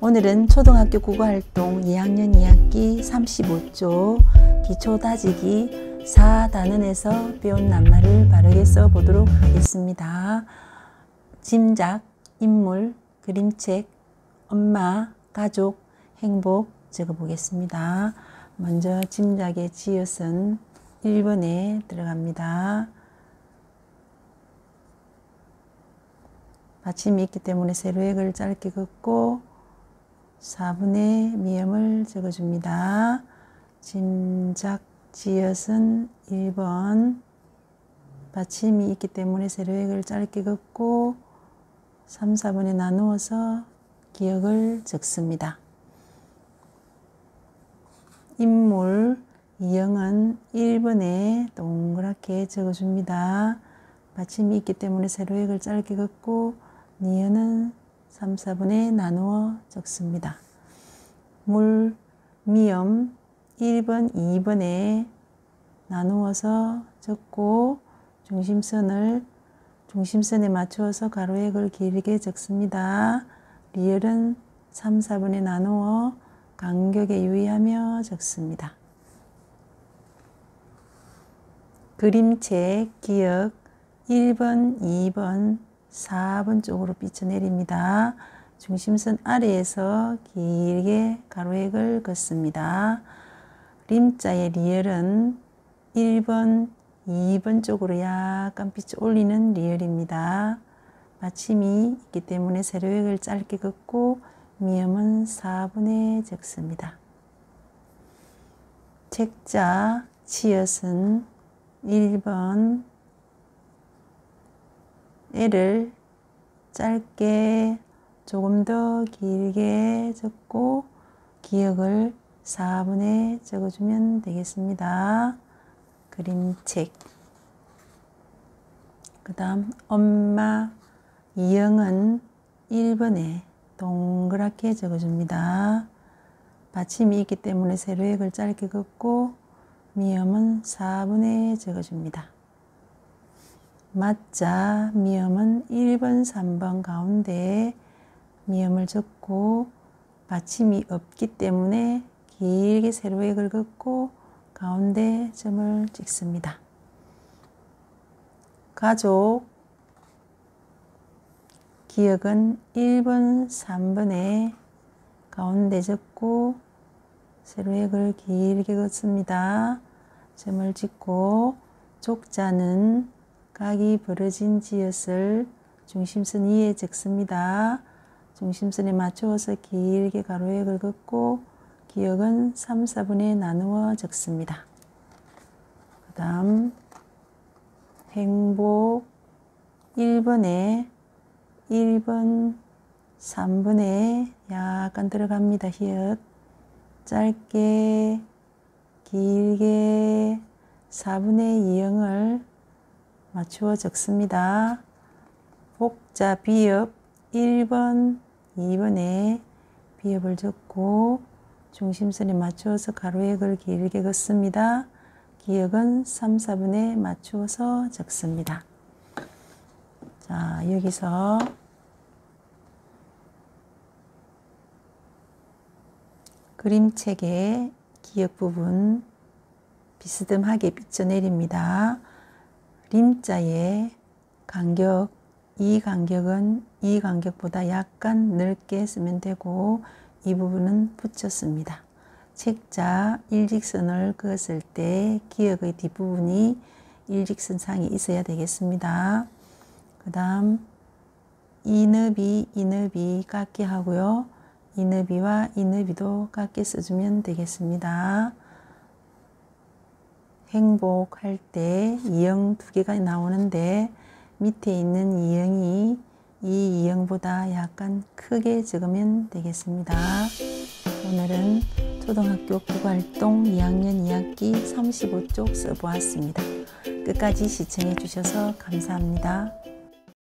오늘은 초등학교 국어활동 2학년 2학기 35조 기초 다지기 4단원에서 배운 낱말을 바르게 써보도록 하겠습니다. 짐작, 인물, 그림책, 엄마, 가족, 행복 적어보겠습니다. 먼저 짐작의 지읒은 1번에 들어갑니다. 받침이 있기 때문에 세로획을 짧게 긋고 4분의 미음을 적어줍니다. 짐작 지읒은 1번. 받침이 있기 때문에 세로획을 짧게 긋고 3, 4분에 나누어서 기억을 적습니다. 인물 이영은 1번에 동그랗게 적어줍니다. 받침이 있기 때문에 세로획을 짧게 긋고 니은은 3, 4분에 나누어 적습니다. 물, 미음 1번, 2번에 나누어서 적고 중심선에 맞추어서 가로획을 길게 적습니다. 리을은 3, 4분에 나누어 간격에 유의하며 적습니다. 그림책, 기억 1번, 2번, 4번 쪽으로 삐쳐내립니다. 중심선 아래에서 길게 가로획을 긋습니다. 림자의 리을은 1번, 2번 쪽으로 약간 삐쳐 올리는 리을입니다. 받침이 있기 때문에 세로획을 짧게 긋고 미음은 4분에 적습니다. 책자, 치읓은 1번, 애를 짧게 조금 더 길게 적고 기억을 4분에 적어주면 되겠습니다. 그림책. 그 다음 엄마 이영은 1번에 동그랗게 적어줍니다. 받침이 있기 때문에 세로획을 짧게 긋고 미음은 4분에 적어줍니다. 맞자 미음은 1번, 3번 가운데 미음을 적고 받침이 없기 때문에 길게 세로획을 긋고 가운데 점을 찍습니다. 가족 기억은 1번, 3번에 가운데 적고 세로획을 길게 긋습니다. 점을 찍고 족자는 각이 벌어진 지읒을 중심선 위에 적습니다. 중심선에 맞추어서 길게 가로획을 긋고 기억은 3, 4분에 나누어 적습니다. 그 다음 행복 1번, 3분에 약간 들어갑니다. 히읗 짧게 길게 4분의 2형을 맞추어 적습니다. 복자 비읍 1번, 2번에 비읍을 적고 중심선에 맞추어서 가로획을 길게 긋습니다. 기억은 3, 4분에 맞추어서 적습니다. 자, 여기서 그림책의 기억 부분 비스듬하게 삐쳐내립니다. 림자의 간격, 이 간격은 이 간격보다 약간 넓게 쓰면 되고 이 부분은 붙였습니다. 책자 일직선을 그었을 때 기역의 뒷부분이 일직선상에 있어야 되겠습니다. 그 다음 이너비 같게 하고요. 이너비와 이너비도 같게 써주면 되겠습니다. 행복할 때 이형 2개가 나오는데 밑에 있는 이형이 이 이형보다 약간 크게 적으면 되겠습니다. 오늘은 초등학교 국어활동 2학년 2학기 35쪽 써보았습니다. 끝까지 시청해 주셔서 감사합니다.